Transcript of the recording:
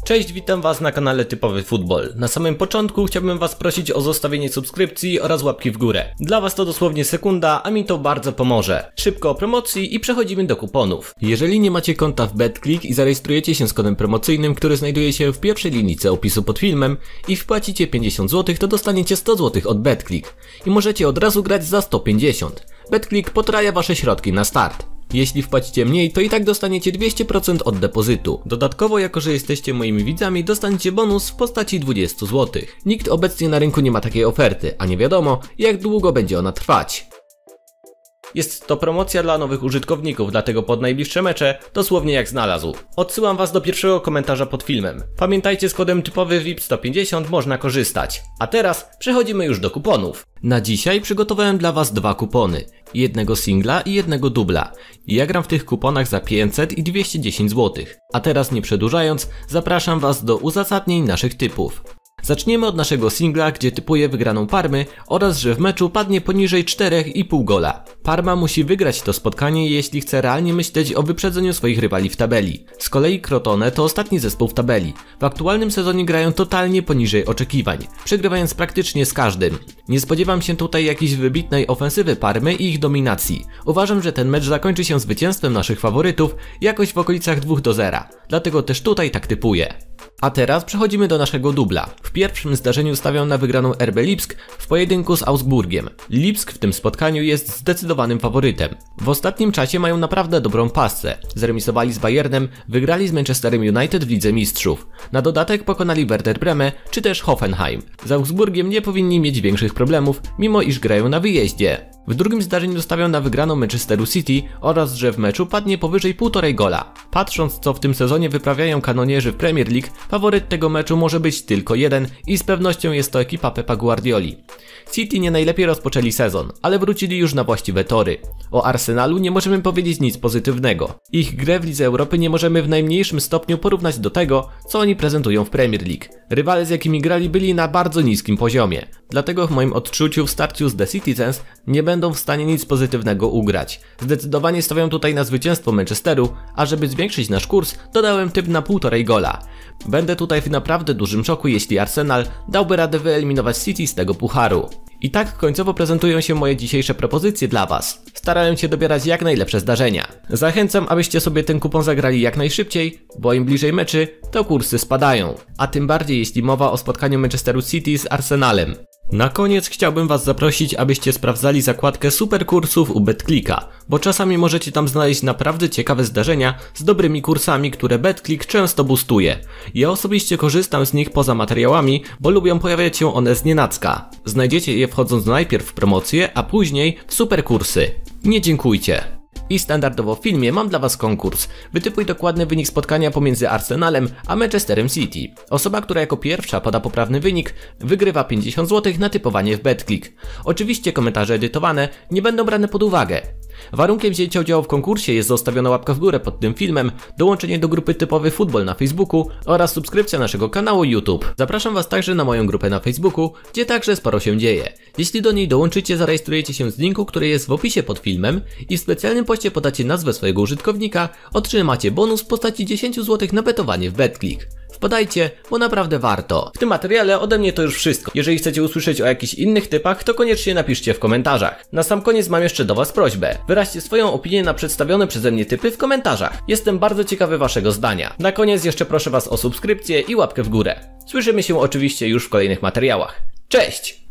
Cześć, witam was na kanale Typowy Futbol. Na samym początku chciałbym was prosić o zostawienie subskrypcji oraz łapki w górę. Dla was to dosłownie sekunda, a mi to bardzo pomoże. Szybko o promocji i przechodzimy do kuponów. Jeżeli nie macie konta w BetClick i zarejestrujecie się z kodem promocyjnym, który znajduje się w pierwszej linijce opisu pod filmem i wpłacicie 50 zł, to dostaniecie 100 zł od BetClick. I możecie od razu grać za 150. BetClick potraja wasze środki na start. Jeśli wpłacicie mniej, to i tak dostaniecie 200% od depozytu. Dodatkowo, jako że jesteście moimi widzami, dostaniecie bonus w postaci 20 zł. Nikt obecnie na rynku nie ma takiej oferty, a nie wiadomo, jak długo będzie ona trwać. Jest to promocja dla nowych użytkowników, dlatego pod najbliższe mecze dosłownie jak znalazł. Odsyłam was do pierwszego komentarza pod filmem. Pamiętajcie, z kodem typowy VIP 150 można korzystać. A teraz przechodzimy już do kuponów. Na dzisiaj przygotowałem dla was dwa kupony. Jednego singla i jednego dubla. Ja gram w tych kuponach za 500 i 210 zł. A teraz nie przedłużając, zapraszam was do uzasadnień naszych typów. Zaczniemy od naszego singla, gdzie typuję wygraną Parmy oraz że w meczu padnie poniżej 4,5 gola. Parma musi wygrać to spotkanie, jeśli chce realnie myśleć o wyprzedzeniu swoich rywali w tabeli. Z kolei Crotone to ostatni zespół w tabeli. W aktualnym sezonie grają totalnie poniżej oczekiwań, przegrywając praktycznie z każdym. Nie spodziewam się tutaj jakiejś wybitnej ofensywy Parmy i ich dominacji. Uważam, że ten mecz zakończy się zwycięstwem naszych faworytów jakoś w okolicach 2-0. Dlatego też tutaj tak typuję. A teraz przechodzimy do naszego dubla. W pierwszym zdarzeniu stawiam na wygraną RB Lipsk w pojedynku z Augsburgiem. Lipsk w tym spotkaniu jest zdecydowanym faworytem. W ostatnim czasie mają naprawdę dobrą pasę. Zremisowali z Bayernem, wygrali z Manchesterem United w Lidze Mistrzów. Na dodatek pokonali Werder Bremę czy też Hoffenheim. Z Augsburgiem nie powinni mieć większych problemów, mimo iż grają na wyjeździe. W drugim zdarzeniu stawiam na wygraną Manchesteru City oraz że w meczu padnie powyżej 1,5 gola. Patrząc, co w tym sezonie wyprawiają kanonierzy w Premier League, faworyt tego meczu może być tylko jeden i z pewnością jest to ekipa Pepa Guardioli. City nie najlepiej rozpoczęli sezon, ale wrócili już na właściwe tory. O Arsenalu nie możemy powiedzieć nic pozytywnego. Ich grę w Lidze Europy nie możemy w najmniejszym stopniu porównać do tego, co oni prezentują w Premier League. Rywale, z jakimi grali, byli na bardzo niskim poziomie. Dlatego w moim odczuciu w starciu z The Citizens nie będą w stanie nic pozytywnego ugrać. Zdecydowanie stawiam tutaj na zwycięstwo Manchesteru, a żeby zwiększyć nasz kurs, dodałem typ na 1,5 gola. Będę tutaj w naprawdę dużym szoku, jeśli Arsenal dałby radę wyeliminować City z tego pucharu. I tak końcowo prezentują się moje dzisiejsze propozycje dla was. Starałem się dobierać jak najlepsze zdarzenia. Zachęcam, abyście sobie ten kupon zagrali jak najszybciej, bo im bliżej meczy, to kursy spadają. A tym bardziej jeśli mowa o spotkaniu Manchesteru City z Arsenalem. Na koniec chciałbym was zaprosić, abyście sprawdzali zakładkę super kursów u BetClicka, bo czasami możecie tam znaleźć naprawdę ciekawe zdarzenia z dobrymi kursami, które BetClick często boostuje. Ja osobiście korzystam z nich poza materiałami, bo lubią pojawiać się one znienacka. Znajdziecie je wchodząc najpierw w promocję, a później w super kursy. Nie dziękujcie. I standardowo w filmie mam dla was konkurs. Wytypuj dokładny wynik spotkania pomiędzy Arsenalem a Manchesterem City. Osoba, która jako pierwsza poda poprawny wynik, wygrywa 50 zł na typowanie w BetClick. Oczywiście komentarze edytowane nie będą brane pod uwagę. Warunkiem wzięcia udziału w konkursie jest zostawiona łapka w górę pod tym filmem, dołączenie do grupy Typowy Futbol na Facebooku oraz subskrypcja naszego kanału YouTube. Zapraszam was także na moją grupę na Facebooku, gdzie także sporo się dzieje. Jeśli do niej dołączycie, zarejestrujecie się z linku, który jest w opisie pod filmem i w specjalnym poście podacie nazwę swojego użytkownika, otrzymacie bonus w postaci 10 zł na betowanie w BetClick. Wpadajcie, bo naprawdę warto. W tym materiale ode mnie to już wszystko. Jeżeli chcecie usłyszeć o jakichś innych typach, to koniecznie napiszcie w komentarzach. Na sam koniec mam jeszcze do was prośbę. Wyraźcie swoją opinię na przedstawione przeze mnie typy w komentarzach. Jestem bardzo ciekawy waszego zdania. Na koniec jeszcze proszę was o subskrypcję i łapkę w górę. Słyszymy się oczywiście już w kolejnych materiałach. Cześć!